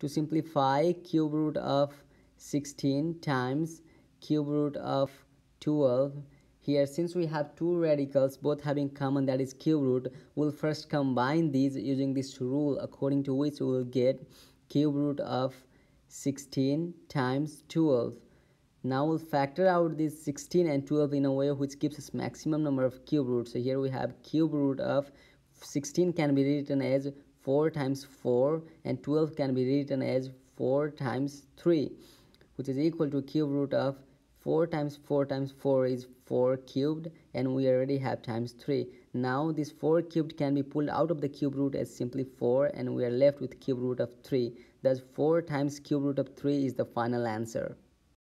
To simplify, cube root of 16 times cube root of 12. Here, since we have two radicals both having common, that is cube root, we'll first combine these using this rule, according to which we will get cube root of 16 times 12. Now we'll factor out this 16 and 12 in a way which gives us maximum number of cube roots. So here we have cube root of 16 can be written as 4 times 4, and 12 can be written as 4 times 3, which is equal to cube root of 4 times 4 times 4 is 4 cubed, and we already have times 3. Now this 4 cubed can be pulled out of the cube root as simply 4, and we are left with cube root of 3. Thus 4 times cube root of 3 is the final answer.